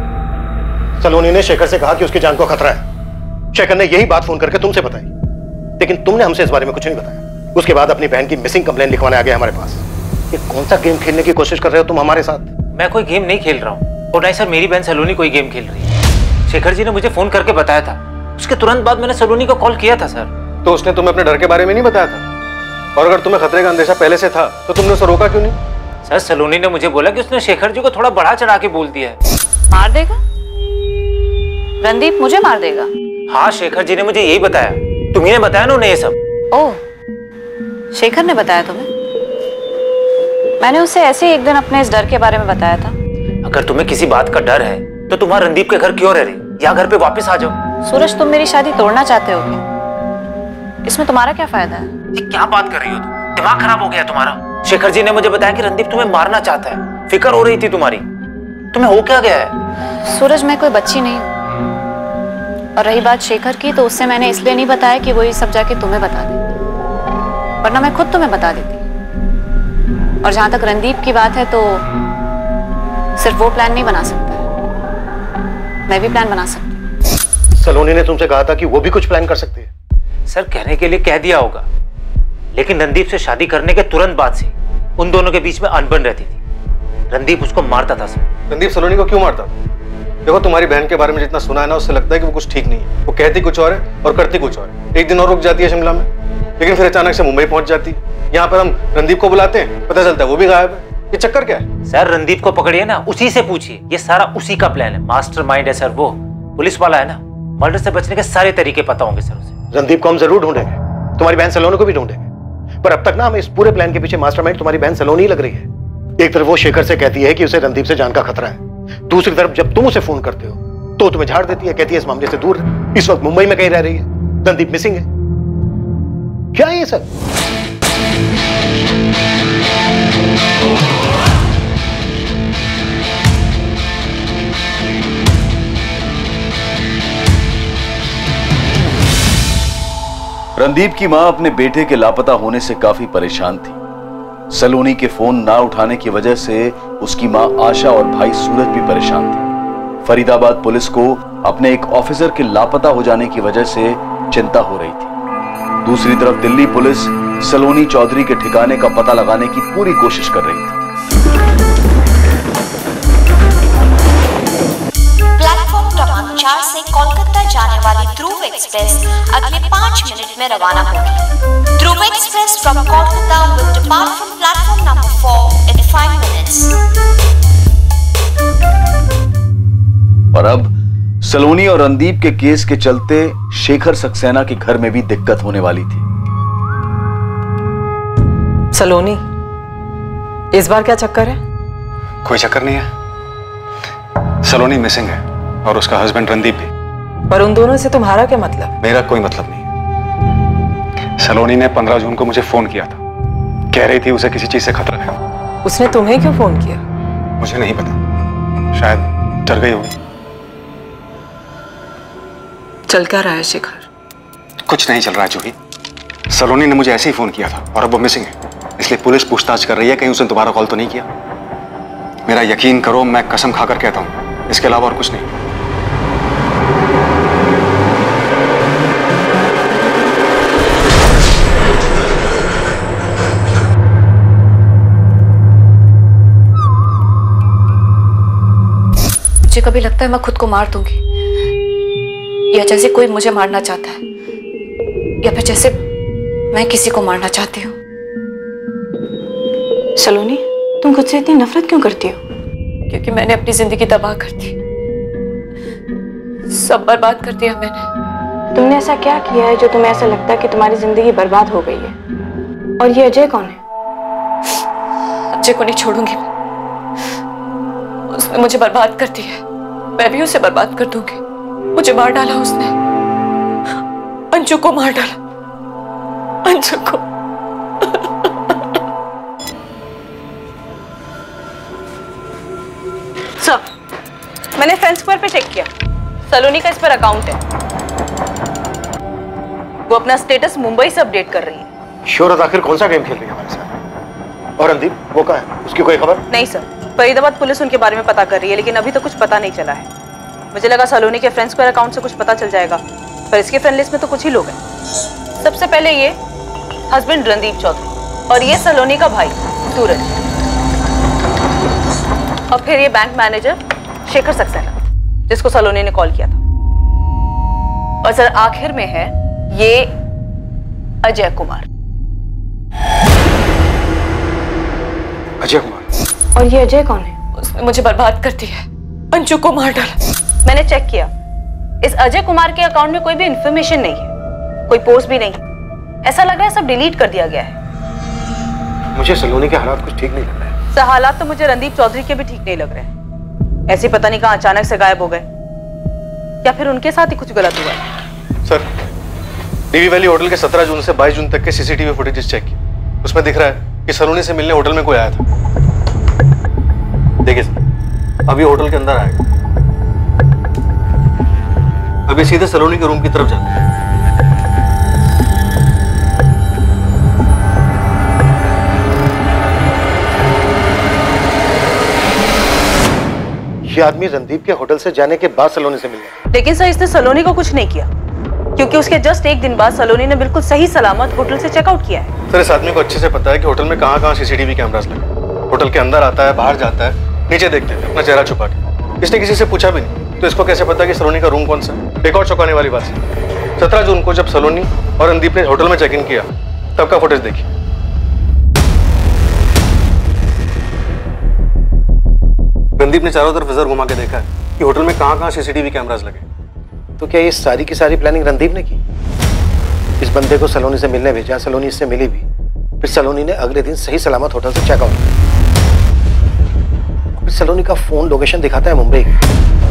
सूरज? सलोनी ने शेखर से कहा कि उसकी जान को खतरा है। शेखर ने यही बात फोन करके तुमसे बताई, लेकिन तुमने हमसे इस बारे में कुछ नहीं बताया। उसके बाद अपनी बहन की मिसिंग कंप्लेंट लिखवाने आ गए हमारे पास। ये कौन सा गेम खेलने की कोशिश कर रहे हो तुम हमारे साथ? मैं कोई गेम नहीं खेल रहा हूँ और नहीं सर, मेरी बहन सलोनी कोई गेम खेल रही है। शेखर जी ने मुझे फोन करके बताया था, उसके तुरंत बाद मैंने सलोनी को कॉल किया था सर। तो उसने तुम्हें अपने डर के बारे में नहीं बताया था? और अगर तुम्हें खतरे का अंदेशा पहले से था तो तुमने उसे रोका क्यों नहीं? सर सलोनी ने मुझे बोला कि उसने शेखर जी को थोड़ा बढ़ा चढ़ा के बोल दिया है। मार देगा? रणदीप मुझे मार देगा? हाँ, शेखर जी ने मुझे यही बताया। तुम्ही ने बताया ना उन्हें ये सब? ओह, शेखर ने बताया तुम्हें? मैंने उसे ऐसे ही एक दिन अपने इस डर के बारे में बताया था। अगर तुम्हें किसी बात का डर है तो तुम रणदीप के घर क्यों रह रही? या घर पे वापस आ जाओ। सूरज, तुम मेरी शादी तोड़ना चाहते हो क्या? इसमें तुम्हारा क्या फायदा है? ये क्या बात कर रही हो तुम? दिमाग खराब हो गया तुम्हारा। शेखर जी ने मुझे बताया कि रणदीप तुम्हें मारना चाहता है। फिक्र हो रही थी तुम्हारी। तुम्हें हो क्या गया है? सूरज, मैं कोई बच्ची नहीं हूँ। और रही बात शेखर की, तो उससे मैंने इसलिए नहीं बताया कि वो ये सब जाके तुम्हें बता दे, वरना मैं खुद तुम्हें बता देती। और जहां तक रणदीप की बात है तो सिर्फ वो प्लान नहीं बना सकता है, मैं भी प्लान बना सकती। सलोनी ने तुमसे कहा था कि वो भी कुछ प्लान कर सकती है। सर कहने के लिए कह दिया होगा, लेकिन रणदीप से शादी करने के तुरंत बाद से उन दोनों के बीच में अनबन रहती थी। रणदीप उसको मारता था सर। रणदीप सलोनी को क्यों मारता था? देखो, तुम्हारी बहन के बारे में जितना सुना है ना, उससे लगता है कि वो कुछ ठीक नहीं है। वो कहती कुछ और है और करती कुछ और है। एक दिन और रुक जाती है शिमला में, लेकिन फिर अचानक से मुंबई पहुंच जाती है। यहाँ पर हम रणदीप को बुलाते हैं, पता चलता है वो भी गायब है। ये चक्कर क्या है? सर रणदीप को पकड़िए ना, उसी से पूछिए। ये सारा उसी का प्लान है, मास्टरमाइंड है सर। वो पुलिस वाला है ना, मर्डर से बचने के सारे तरीके पता होंगे सर उसे। रणदीप को हम जरूर ढूंढेंगे, तुम्हारी बहन सलोनी को भी ढूंढेंगे, पर अब तक ना हमें इस पूरे प्लान के पीछे मास्टरमाइंड तुम्हारी बहन सलोनी लग रही है। एक तरफ वो शेखर से कहती है कि उसे रणदीप से जान का खतरा है, दूसरी तरफ जब तुम उसे फोन करते हो तो तुम्हें झाड़ देती है, कहती है इस मामले से दूर रह। इस वक्त मुंबई में कहीं रह रही है, रणदीप मिसिंग है। क्या है ये सब? रणदीप की मां अपने बेटे के लापता होने से काफी परेशान थी। सलोनी के फोन ना उठाने की वजह से उसकी मां आशा और भाई सूरज भी परेशान थे। फरीदाबाद पुलिस को अपने एक ऑफिसर के लापता हो जाने की वजह से चिंता हो रही थी। दूसरी तरफ दिल्ली पुलिस सलोनी चौधरी के ठिकाने का पता लगाने की पूरी कोशिश कर रही थी। प्लेटफॉर्म क्रमांक चार से कोलकाता जाने वाली ध्रुव एक्सप्रेस अगले पाँच मिनट में रवाना होगी। Dhruv express from Kolkata will depart from platform number four in five minutes. और अब सलोनी और रणदीप के केस के चलते शेखर सक्सेना के घर में भी दिक्कत होने वाली थी। सलोनी, इस बार क्या चक्कर है? कोई चक्कर नहीं है। सलोनी मिसिंग है और उसका हस्बैंड रणदीप भी। पर उन दोनों से तुम्हारा क्या मतलब? मेरा कोई मतलब नहीं। सलोनी ने पंद्रह जून को मुझे फोन किया था, कह रही थी उसे किसी चीज से खतरा है। उसने तुम्हें क्यों फोन किया? मुझे नहीं पता, शायद डर गई होगी। चल क्या रहा है शेखर? कुछ नहीं चल रहा है जूही। सलोनी ने मुझे ऐसे ही फोन किया था और अब वो मिसिंग है, इसलिए पुलिस पूछताछ कर रही है कहीं उसने दोबारा कॉल तो नहीं किया। मेरा यकीन करो, मैं कसम खाकर कहता हूं, इसके अलावा और कुछ नहीं। मुझे कभी लगता है मैं खुद को मार दूंगी, या जैसे कोई मुझे मारना चाहता है, या फिर जैसे मैं किसी को मारना चाहती हूँ। सलोनी, तुम खुद से इतनी नफरत क्यों करती हो? क्योंकि मैंने अपनी जिंदगी तबाह कर दी, सब बर्बाद कर दिया मैंने। तुमने ऐसा क्या किया है जो तुम्हें ऐसा लगता है कि तुम्हारी जिंदगी बर्बाद हो गई है? और ये अजय कौन है? अजय को नहीं छोड़ूंगी मैं। उसने मुझे बर्बाद कर दिया है, मैं भी उसे बर्बाद कर दूंगी। मुझे मार डाला उसने, अंजू को मार डाला, अंजू को। सर, मैंने फ्रेंड स्क्वायर पे चेक किया, सलोनी का इस पर अकाउंट है। वो अपना स्टेटस मुंबई से अपडेट कर रही है। शोहरत आखिर कौन सा गेम खेल रही है हमारे साथ? और रणदीप वो कहाँ है? उसकी कोई खबर? नहीं सर, फरीदाबाद पुलिस उनके बारे में पता कर रही है, लेकिन अभी तक कुछ पता नहीं चला है। मुझे लगा सलोनी के फ्रेंड स्क्वायर अकाउंट से कुछ पता चल जाएगा, पर इसके फ्रेंड लिस्ट में तो कुछ ही लोग हैं। सबसे पहले ये हस्बैंड रणदीप चौधरी, और ये सलोनी का भाई सूरज, और फिर ये बैंक मैनेजर शेखर सक्सेना, जिसको सलोनी ने कॉल किया था। और सर आखिर में है ये अजय कुमार। अजय कुमार? और ये अजय कौन है? उसने मुझे बर्बाद कर दिया, अंजू को मार डाला। मैंने चेक किया, इस अजय कुमार के अकाउंट में कोई भी इंफॉर्मेशन नहीं है, कोई पोस्ट भी नहीं। ऐसा लग रहा है सब डिलीट कर दिया गया है। मुझे सलोनी के हालात कुछ ठीक नहीं लग रहे हैं। सर हालात तो मुझे रणदीप चौधरी के भी ठीक नहीं लग रहे हैं। ऐसे पता नहीं कहां अचानक से गायब हो गए, या फिर उनके साथ ही कुछ गलत हुआ है। सर, डीवी वैली होटल के सत्रह जून से बाईस जून तक के सीसीटीवी फुटेज चेक की, उसमें दिख रहा है कि सलोनी से मिलने होटल में कोई आया था। देखिए सर, अभी होटल के अंदर आएगा, अभी सीधे सलोनी के रूम की तरफ जाता है। ये आदमी रणदीप के होटल से जाने के बाद सलोनी से मिल गया। लेकिन सर इसने सलोनी को कुछ नहीं किया, क्योंकि उसके जस्ट एक दिन बाद सलोनी ने बिल्कुल सही सलामत होटल से चेकआउट किया है। सर इस आदमी को अच्छे से पता है कि होटल में कहां कहां सीसीटीवी कैमरास लगे। होटल के अंदर आता है, बाहर जाता है, नीचे देखते हैं अपना चेहरा छुपा के। इसने किसी से पूछा भी नहीं, तो इसको कैसे पता कि सलोनी का रूम कौन सा है? एक और चौंकाने वाली बात है, सत्रह जून को जब सलोनी और रणदीप ने होटल में चेक इन किया तब का फुटेज देखिए। रणदीप ने चारों तरफ नजर घुमा के देखा है कि होटल में कहां कहां सीसीटीवी कैमरास लगे। तो क्या ये सारी की सारी प्लानिंग रणदीप ने की? इस बंदे को सलोनी से मिलने भेजा, सलोनी इससे मिली भी, फिर सलोनी ने अगले दिन सही सलामत होटल से चेकआउट किया। फिर सलोनी का फोन लोकेशन दिखाता है मुंबई की।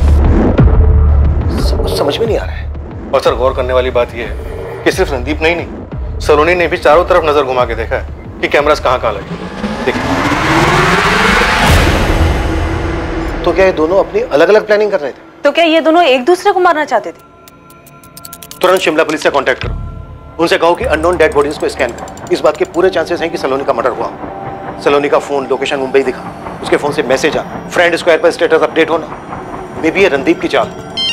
सब कुछ समझ में नहीं आ रहा है। और सर गौर करने वाली बात यह है कि सिर्फ रणदीप नहीं नहीं सलोनी ने भी चारों तरफ नजर घुमा के देखा है कि कैमरास कहां कहां लगे। देखिए, तो क्या ये दोनों अपनी अलग अलग प्लानिंग कर रहे थे? तो क्या ये दोनों एक दूसरे को मारना चाहते थे? तुरंत शिमला पुलिस से कांटेक्ट करो, उनसे कहो कि अननोन डेड बॉडीज को स्कैन करो। इस बात के पूरे चांसेस हैं कि सलोनी का मर्डर हुआ। सलोनी का फोन लोकेशन मुंबई दिखा, उसके फोन से मैसेज आ, फ्रेंड स्क्वायर पर स्टेटस अपडेट होना, मे बी ये रणदीप की चाल।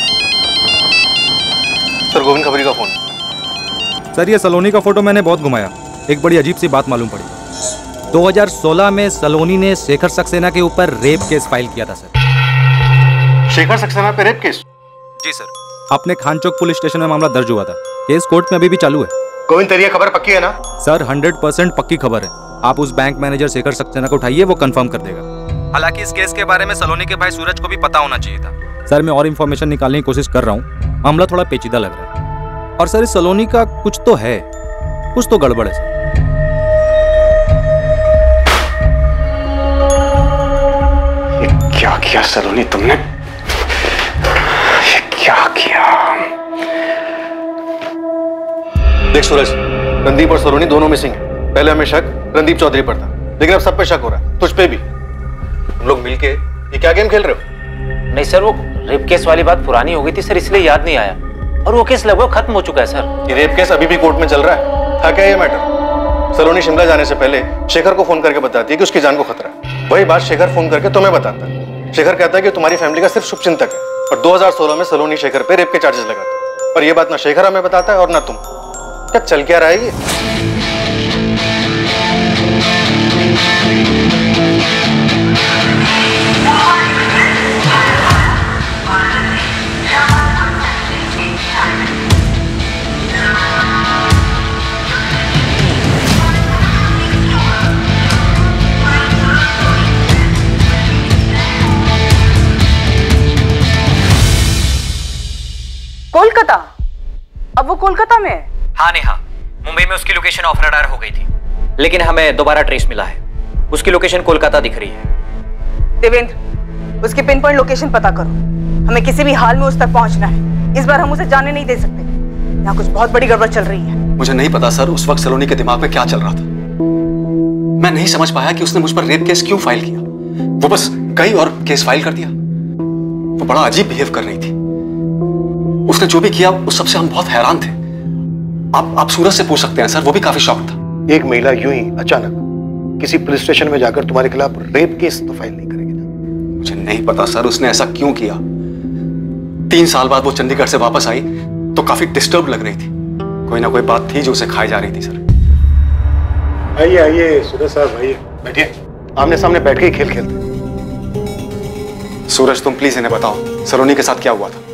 सर गोविंद खबरी का फोन। सर ये सलोनी का फोटो मैंने बहुत घुमाया, एक बड़ी अजीब सी बात मालूम पड़ी। दो हज़ार सोलह में सलोनी ने शेखर सक्सेना के ऊपर रेप केस फाइल किया था सर। शेखर सक्सेना पे रेप केस? जी सर, अपने खान चौक पुलिस स्टेशन में मामला दर्ज हुआ था। केस कोर्ट में अभी भी चालू है। गोविंद तेरी ये खबर पक्की है ना? सर हंड्रेड परसेंट पक्की खबर है। आप उस बैंक मैनेजर शेखर सक्सेना को उठाइए, वो कंफर्म कर देगा। हालांकि इस केस के बारे में सलोनी के भाई सूरज को भी पता होना चाहिए था। सर मैं और इन्फॉर्मेशन निकालने की कोशिश कर रहा हूँ, मामला थोड़ा पेचीदा लग रहा है। और सर इस सलोनी का कुछ तो है, कुछ तो गड़बड़ है सर। ये क्या किया सलोनी तुमने? ये क्या किया? देख सूरज, रणदीप और सलोनी दोनों मिसिंग है। पहले हमें शक रणदीप चौधरी पर था, लेकिन अब सब पे शक हो रहा है, तुझ पे भी। तुम लोग मिलके ये क्या गेम खेल रहे हो? नहीं सर, वो रेप केस वाली बात पुरानी हो गई थी सर, इसलिए याद नहीं आया। और वो केस लगभग खत्म हो चुका है सर। ये रेप केस अभी भी कोर्ट में चल रहा है। था क्या ये मैटर? सलोनी शिमला जाने से पहले शेखर को फोन करके बताती है कि उसकी जान को खतरा है। वही बात शेखर फोन करके तुम्हें बताता है। शेखर कहता है कि तुम्हारी फैमिली का सिर्फ शुभचिंतक है, और दो हज़ार सोलह में सलोनी शेखर पे रेप के चार्जेस लगाती है। और ये बात ना शेखर हमें बताता है और ना तुम। क्या चल क्या रहा है ये? कोलकाता? अब वो कोलकाता में है? हाँ नेहा, मुंबई में उसकी लोकेशन ऑफ रडार हो गई थी, लेकिन हमें दोबारा ट्रेस मिला है। उसकी लोकेशन कोलकाता दिख रही है। देवेंद्र, उसकी पिन पॉइंट लोकेशन पता करो। हमें किसी भी हाल में उस तक पहुंचना है। इस बार हम उसे जाने नहीं दे सकते। यहाँ कुछ बहुत बड़ी गड़बड़ चल रही है। मुझे नहीं पता सर उस वक्त सलोनी के दिमाग में क्या चल रहा था। मैं नहीं समझ पाया कि उसने मुझ पर रेप केस क्यों फाइल किया। वो बस गई और केस फाइल कर दिया। वो बड़ा अजीब बिहेव कर रही थी। उसने जो भी किया उस सबसे हम बहुत हैरान थे। आप आप सूरज से पूछ सकते हैं सर, वो भी काफी शॉक था। एक महिला यूं ही अचानक किसी पुलिस स्टेशन में जाकर तुम्हारे खिलाफ रेप केस तो फाइल नहीं करेगी ना? मुझे नहीं पता सर उसने ऐसा क्यों किया। तीन साल बाद वो चंडीगढ़ से वापस आई तो काफी डिस्टर्ब लग रही थी। कोई ना कोई बात थी जो उसे खाई जा रही थी सर। आइए आइए सूरज साहब, आइए बैठिए। आमने सामने बैठ के ही खेल खेलते। सूरज तुम प्लीज इन्हें बताओ सलोनी के साथ क्या हुआ था।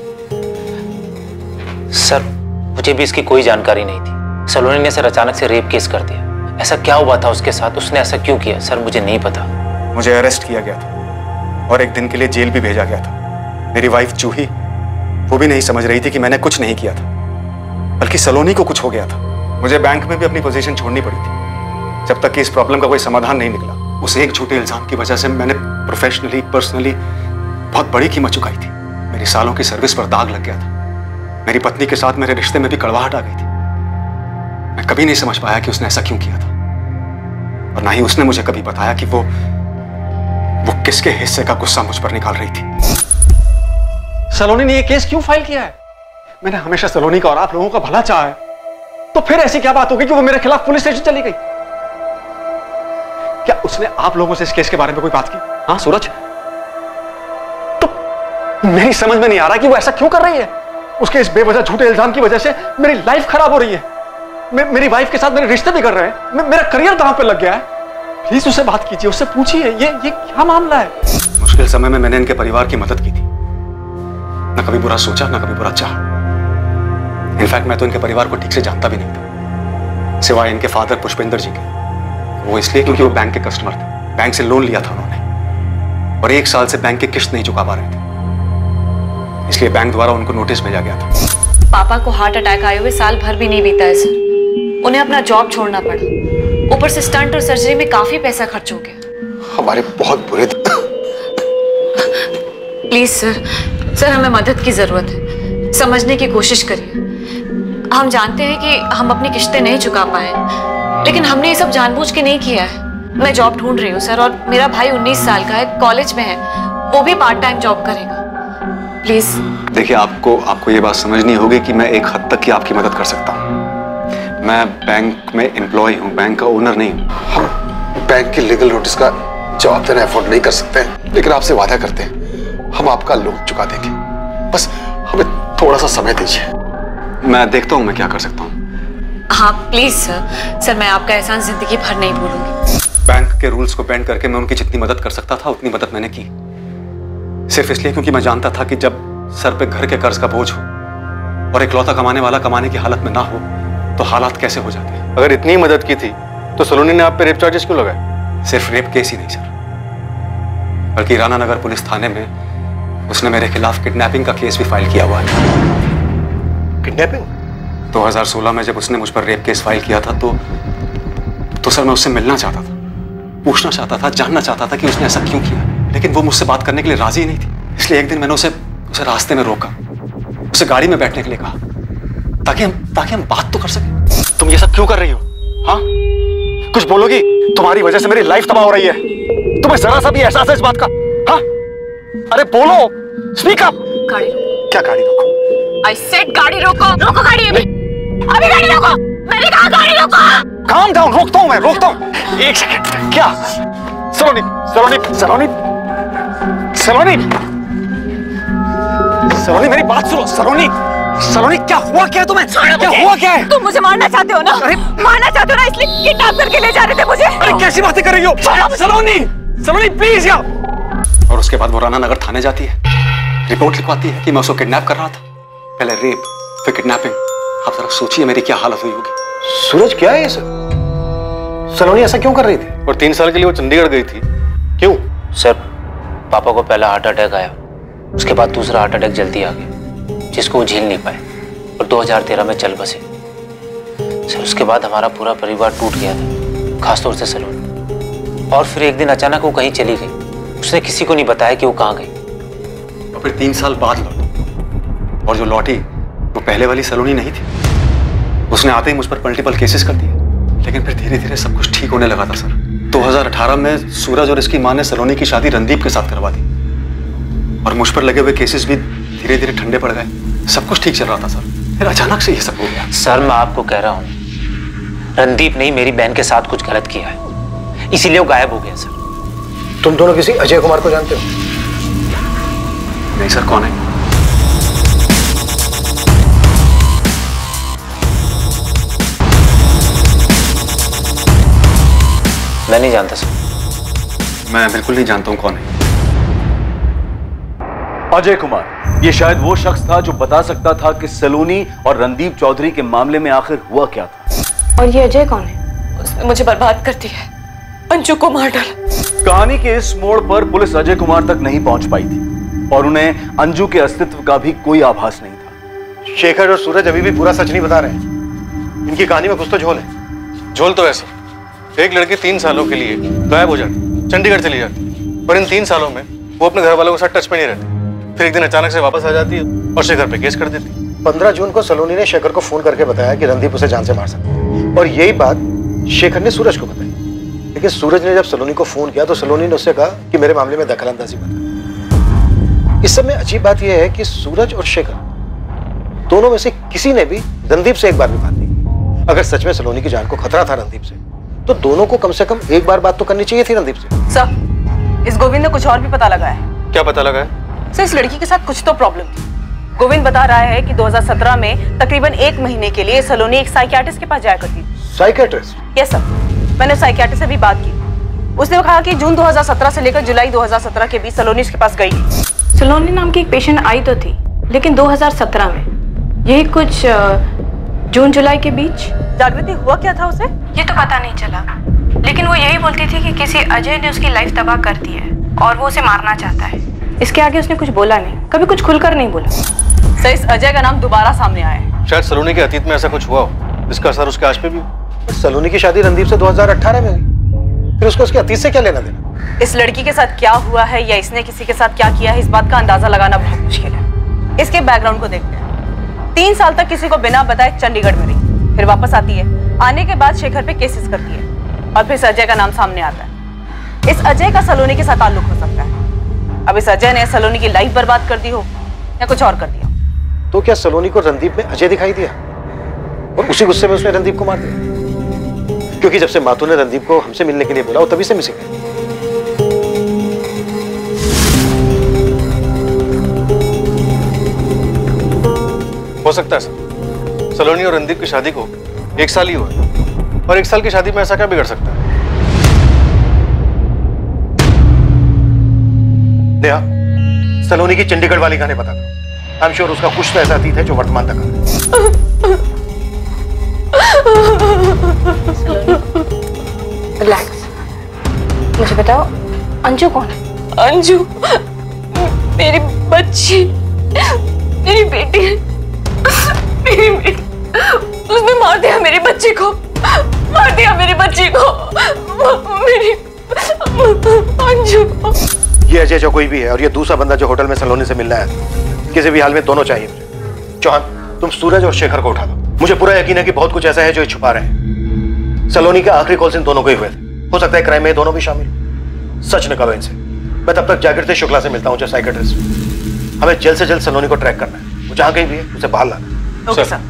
सर मुझे भी इसकी कोई जानकारी नहीं थी। सलोनी ने सर अचानक से रेप केस कर दिया। ऐसा क्या हुआ था उसके साथ, उसने ऐसा क्यों किया सर, मुझे नहीं पता। मुझे अरेस्ट किया गया था और एक दिन के लिए जेल भी भेजा गया था। मेरी वाइफ जूही वो भी नहीं समझ रही थी कि मैंने कुछ नहीं किया था, बल्कि सलोनी को कुछ हो गया था। मुझे बैंक में भी अपनी पोजीशन छोड़नी पड़ी थी जब तक कि इस प्रॉब्लम का कोई समाधान नहीं निकला। उस एक झूठे इल्जाम की वजह से मैंने प्रोफेशनली पर्सनली बहुत बड़ी कीमत चुकाई थी। मेरी सालों की सर्विस पर दाग लग गया था। मेरी पत्नी के साथ मेरे रिश्ते में भी कड़वाहट आ गई थी। मैं कभी नहीं समझ पाया कि उसने ऐसा क्यों किया था, और ना ही उसने मुझे कभी बताया कि वो वो किसके हिस्से का गुस्सा मुझ पर निकाल रही थी। सलोनी ने ये केस क्यों फाइल किया है? मैंने हमेशा सलोनी का और आप लोगों का भला चाहा है, तो फिर ऐसी क्या बात होगी कि वो मेरे खिलाफ पुलिस स्टेशन चली गई? क्या उसने आप लोगों से इस केस के बारे में कोई बात की? हाँ सूरज, तो मेरी समझ में नहीं आ रहा कि वो ऐसा क्यों कर रही है। उसके इस बेवजह झूठे इल्जाम की वजह से मेरी लाइफ खराब हो रही है। मे, मेरी वाइफ के साथ मेरे रिश्ते भी कर रहे हैं। मे, मेरा करियर दांव पे लग गया है। प्लीज उससे बात कीजिए, उससे पूछिए ये ये क्या मामला है। मुश्किल समय में मैंने इनके परिवार की मदद की थी। ना कभी बुरा सोचा, ना कभी बुरा चाहा। इनफैक्ट मैं तो इनके परिवार को ठीक से जानता भी नहीं था, सिवाय इनके फादर पुष्पेंद्र जी के। वो इसलिए क्योंकि वो बैंक के कस्टमर थे। बैंक से लोन लिया था उन्होंने और एक साल से बैंक की किस्त नहीं चुका पा रहे थे, इसलिए बैंक द्वारा उनको नोटिस भेजा गया था। पापा को हार्ट अटैक आए हुए साल भर भी नहीं बीता है सर। उन्हें अपना जॉब छोड़ना पड़ा, ऊपर से स्टंट और सर्जरी में काफी पैसा खर्च हो गया। हमारे बहुत बुरे। प्लीज सर, सर हमें मदद की जरूरत है। समझने की कोशिश करिए। हम जानते हैं कि हम अपनी किस्तें नहीं चुका पाए, लेकिन हमने ये सब जानबूझ के नहीं किया है। मैं जॉब ढूंढ रही हूँ सर, और मेरा भाई उन्नीस साल का है, कॉलेज में है, वो भी पार्ट टाइम जॉब करेगा। प्लीज देखिए, आपको आपको ये बात समझनी होगी कि मैं एक हद तक की आपकी मदद कर सकता हूँ। मैं बैंक में एम्प्लॉय हूँ, बैंक का ओनर नहीं हूँ। हम बैंक की लीगल नोटिस का जवाब देना अफोर्ड नहीं कर सकते, लेकिन आपसे वादा करते हैं हम आपका लोन चुका देंगे। बस हमें थोड़ा सा समय दीजिए। मैं देखता हूँ मैं क्या कर सकता हूँ। हाँ प्लीज सर, सर मैं आपका एहसान जिंदगी भर नहीं भूलूंगी। बैंक के रूल्स को बेंड करके मैं उनकी जितनी मदद कर सकता था उतनी मदद मैंने की, सिर्फ इसलिए क्योंकि मैं जानता था कि जब सर पे घर के कर्ज का बोझ हो और इकलौता कमाने वाला कमाने की हालत में ना हो तो हालात कैसे हो जाते हैं। अगर इतनी मदद की थी तो सलोनी ने आप पे रेप चार्जेस क्यों लगाए? सिर्फ रेप केस ही नहीं सर, बल्कि राणा नगर पुलिस थाने में उसने मेरे खिलाफ किडनैपिंग का केस भी फाइल किया हुआ है। किडनैपिंग? दो हज़ार सोलह में जब उसने मुझ पर रेप केस फाइल किया था तो तो सर मैं उससे मिलना चाहता था, पूछना चाहता था, जानना चाहता था कि उसने ऐसा क्यों किया, लेकिन वो मुझसे बात करने के लिए राजी ही नहीं थी। इसलिए एक दिन मैंने उसे उसे रास्ते में रोका, उसे गाड़ी में बैठने के लिए कहा ताकि हम ताकि हम बात तो कर सके। तुम ये सब क्यों कर रही हो? हाँ, कुछ बोलोगी? तुम्हारी वजह से मेरी लाइफ तबाह हो रही है। तुम्हें जरा सा भी एहसास है इस बात का? हाँ, अरे बोलो, स्पीक अप। गाड़ी रोको। क्या गाड़ी रोको? आई सेड गाड़ी रोको। रोको गाड़ी अभी, अभी गाड़ी रोको। मैंने कहा गाड़ी रोको। काम डाउन, रोकता हूं मैं, रोकता हूं। एक सेकंड। क्या? सलोनी, सलोनी, सलोनी, सलोनी, सलोनी मेरी बात सुनो। सलोनी, सलोनी क्या हुआ क्या है तुम्हें? क्या हुआ क्या है? तुम मुझे मारना चाहते हो ना? मारना चाहते हो ना, इसलिए किडनैप करके ले जा रहे थे मुझे। अरे कैसी बातें कर रही हो? सलोनी, सलोनी प्लीज यार। और उसके बाद वो राणा नगर थाने जाती है, रिपोर्ट लिखवाती है कि मैं उसको किडनैप कर रहा था। पहले रेप, फिर किडनैपिंग। आप जरा सोचिए मेरी क्या हालत हुई होगी। सूरज क्या है ये सब? सलोनी ऐसा क्यों कर रही थी? और तीन साल के लिए वो चंडीगढ़ गई थी, क्यों? सर, पापा को पहला हार्ट अटैक आया, उसके बाद दूसरा हार्ट अटैक जल्दी आ गया, जिसको वो झेल नहीं पाए और दो हज़ार तेरह में चल बसे। सर, उसके बाद हमारा पूरा परिवार टूट गया था, खासतौर से सलोनी। और फिर एक दिन अचानक वो कहीं चली गई, उसने किसी को नहीं बताया कि वो कहाँ गई। और फिर तीन साल बाद लौटी, और जो लौटी वो पहले वाली सलोनी नहीं थी। उसने आते ही मुझ पर मल्टीपल केसेस कर दिए, लेकिन फिर धीरे धीरे सब कुछ ठीक होने लगा था सर। दो हज़ार अठारह में सूरज और इसकी मां ने सलोनी की शादी रणदीप के साथ करवा दी, और मुझ पर लगे हुए केसेस भी धीरे धीरे ठंडे पड़ गए। सब कुछ ठीक चल रहा था सर, फिर अचानक से ये सब हो गया। सर, मैं आपको कह रहा हूँ, रणदीप ने मेरी बहन के साथ कुछ गलत किया है, इसीलिए वो गायब हो गया। सर, तुम दोनों किसी अजय कुमार को जानते हो? नहीं सर, कौन है? मैं नहीं जानता सर। मैं बिल्कुल नहीं जानता हूं कौन है। अजय कुमार, ये शायद वो शख्स था जो बता सकता था कि सलोनी और रणदीप चौधरी के मामले में आखिर हुआ क्या था। और ये अजय कौन है? उसने मुझे बर्बाद कर दिया, अंजू को मार डाला। कहानी के इस मोड़ पर पुलिस अजय कुमार तक नहीं पहुंच पाई थी, और उन्हें अंजू के अस्तित्व का भी कोई आभास नहीं था। शेखर और सूरज अभी भी पूरा सच नहीं बता रहे हैं। इनकी कहानी में कुछ तो झोल है। झोल तो ऐसा, एक लड़की तीन सालों के लिए गायब हो जाती, चंडीगढ़ चली जाती, पर इन तीन सालों में वो अपने घर वालों के साथ टच में नहीं रहती। फिर एक दिन अचानक से वापस आ जाती है और शेखर पे केस कर देती। पंद्रह जून को सलोनी ने शेखर को फोन करके बताया कि रणदीप उसे जान से मार सकता है, और यही बात शेखर ने सूरज को बताई। लेकिन सूरज ने जब सलोनी को फोन किया तो सलोनी ने उससे कहा कि मेरे मामले में दखलंदाजी बता। इस सब में अजीब बात यह है कि सूरज और शेखर दोनों में से किसी ने भी रणदीप से एक बार भी बात नहीं की। अगर सच में सलोनी की जान को खतरा था रणदीप से, तो दोनों को कम से कम एक बार बात तो करनी चाहिए थी रणदीप से। सर, इस गोविंद ने कुछ और भी पता लगा है। क्या पता लगा है? सर, इस लड़की के साथ कुछ तो प्रॉब्लम थी। गोविंद बता रहा है कि दो हज़ार सत्रह में तकरीबन एक महीने के लिए सलोनी एक साइकियाट्रिस्ट के पास जाया करती थी। साइकियाट्रिस्ट? यस सर, मैंने साइकियाट्रिस्ट से भी बात की। उसने कहा कि जून दो हज़ार सत्रह से लेकर जुलाई दो हज़ार सत्रह के बीच सलोनी उसके पास गई। सलोनी नाम की एक पेशेंट आई तो थी, लेकिन दो हज़ार सत्रह में, यही कुछ जून जुलाई के बीच। जागृति, हुआ क्या था उसे? ये तो पता नहीं चला, लेकिन वो यही बोलती थी कि किसी अजय ने उसकी लाइफ तबाह कर दी है और वो उसे मारना चाहता है। इसके आगे उसने कुछ बोला नहीं, कभी कुछ खुलकर नहीं बोला। सर, इस अजय का नाम दोबारा सामने आया है। शायद सलोनी के अतीत में ऐसा कुछ हुआ हो, इसका असर उसके आज पे भी हो। सलोनी की शादी रणदीप से दो हज़ार अठारह में हुई, फिर उसको उसके अतीत से क्या लेना देना? इस लड़की के साथ क्या हुआ है या इसने किसी के साथ क्या किया है, इस बात का अंदाजा लगाना बहुत मुश्किल है। इसके बैकग्राउंड को देखते हैं। तीन साल तक किसी को बिना बताए चंडीगढ़ में रही, फिर वापस आती है। आने के बाद शेखर पे केसेस करती है, और फिर इस अजय का नाम सामने आता है। इस अजय का सलोनी के साथ ताल्लुक हो सकता है। अब इस अजय ने सलोनी की लाइफ बर्बाद कर दी हो या कुछ और कर दिया। तो क्या सलोनी को रणदीप में अजय दिखाई दिया और उसी गुस्से में उसने रणदीप को मार दिया? क्योंकि जब से मातू ने रणदीप को हमसे मिलने के लिए बोला, वो तभी से मिसिंग है। हो सकता है सर, सलोनी और रणदीप की शादी को एक साल ही हुआ है, और एक साल की शादी में ऐसा क्या बिगड़ सकता है? नेहा, सलोनी की चंडीगढ़ वाली कहानी बता दो। आई एम श्योर उसका कुछ तो ऐसा अतीत है जो वर्तमान तक आ रहा है। रिलैक्स। मुझे बताओ अंजू कौन है? अंजू मेरी बच्ची, मेरी बेटी है, मेरी बेटी। उसने मार दिया मेरी बच्ची को, मार दिया मेरी बच्ची को, मेरी अंजू को। ये अजय जो कोई भी है और ये दूसरा बंदा जो होटल में सलोनी से मिलना है, किसी भी हाल में दोनों चाहिए मुझे। चौहान तुम सूरज और शेखर को उठा दो। मुझे पूरा यकीन है कि बहुत कुछ ऐसा है जो ये छुपा रहे हैं। सलोनी का आखिरी कॉल इन दोनों को ही हुए थे, हो सकता है क्राइम में दोनों भी शामिल। सच न करो इनसे। मैं तब तक जागृति शुक्ला से मिलता हूँ जो साइकेट्रिस्ट। हमें जल्द से जल्द सलोनी को ट्रैक करना है। वो जहां कहीं भी है उसे बाहर लाना। Okay sir.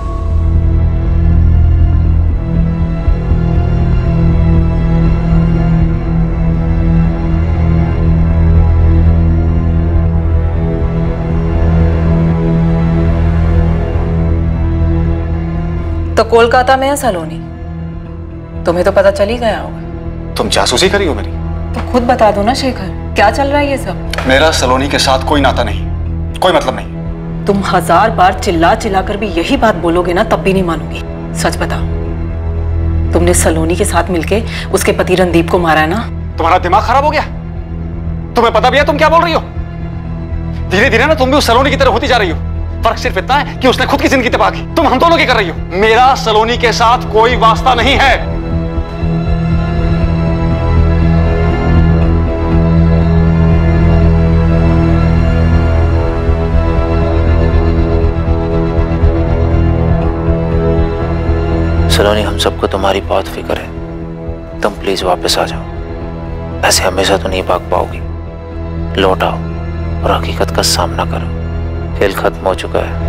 तो कोलकाता में है सलोनी, तुम्हें तो पता चल ही गया होगा। तुम जासूसी करी हो मेरी? तो खुद बता दो ना शेखर, क्या चल रहा है ये सब? मेरा सलोनी के साथ कोई नाता नहीं, कोई मतलब नहीं। तुम हजार बार चिल्ला चिल्ला कर भी यही बात बोलोगे ना, तब भी नहीं मानूंगी। सच बताओ, तुमने सलोनी के साथ मिलके उसके पति रणदीप को मारा है ना? तुम्हारा दिमाग खराब हो गया? तुम्हें पता भी है तुम क्या बोल रही हो? धीरे धीरे ना तुम भी उस सलोनी की तरह होती जा रही हो। फर्क सिर्फ इतना है कि उसने खुद की जिंदगी तबाह की, तुम हम दोनों की कर रही हो। मेरा सलोनी के साथ कोई वास्ता नहीं है। सलोनी, हम सबको तुम्हारी बहुत फिक्र है। तुम प्लीज वापस आ जाओ। ऐसे हमेशा तो नहीं भाग पाओगी। लौट आओ और हकीकत का सामना करो। खेल खत्म हो चुका है।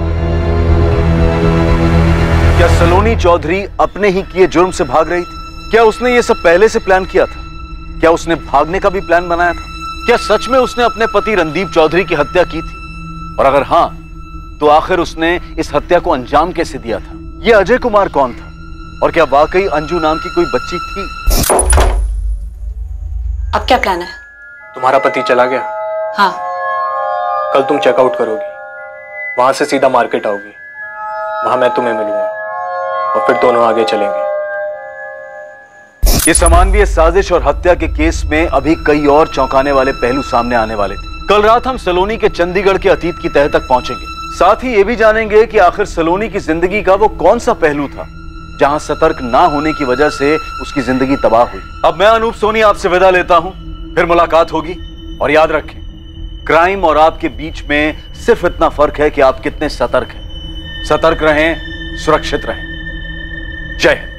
क्या सलोनी चौधरी अपने ही किए जुर्म से भाग रही थी? क्या उसने ये सब पहले से प्लान किया था? क्या उसने भागने का भी प्लान बनाया था? क्या सच में उसने अपने पति रणदीप चौधरी की हत्या की थी? और अगर हां, तो आखिर उसने इस हत्या को अंजाम कैसे दिया था? यह अजय कुमार कौन था? और क्या वाकई अंजू नाम की कोई बच्ची थी? अब क्या प्लान है? तुम्हारा पति चला गया। हाँ। कल तुम चेकआउट करोगी, वहां से सीधा मार्केट आओगी। वहां मैं तुम्हें मिलूंगा और फिर दोनों आगे चलेंगे। ये समानवीय साजिश और हत्या के केस में अभी कई और चौंकाने वाले पहलू सामने आने वाले थे। कल रात हम सलोनी के चंडीगढ़ के अतीत की तह तक पहुंचेंगे। साथ ही ये भी जानेंगे कि आखिर सलोनी की जिंदगी का वो कौन सा पहलू था जहां सतर्क ना होने की वजह से उसकी जिंदगी तबाह हुई। अब मैं अनूप सोनी आपसे विदा लेता हूं, फिर मुलाकात होगी। और याद रखें, क्राइम और आपके बीच में सिर्फ इतना फर्क है कि आप कितने सतर्क हैं। सतर्क रहें, सुरक्षित रहें। जय हिंद।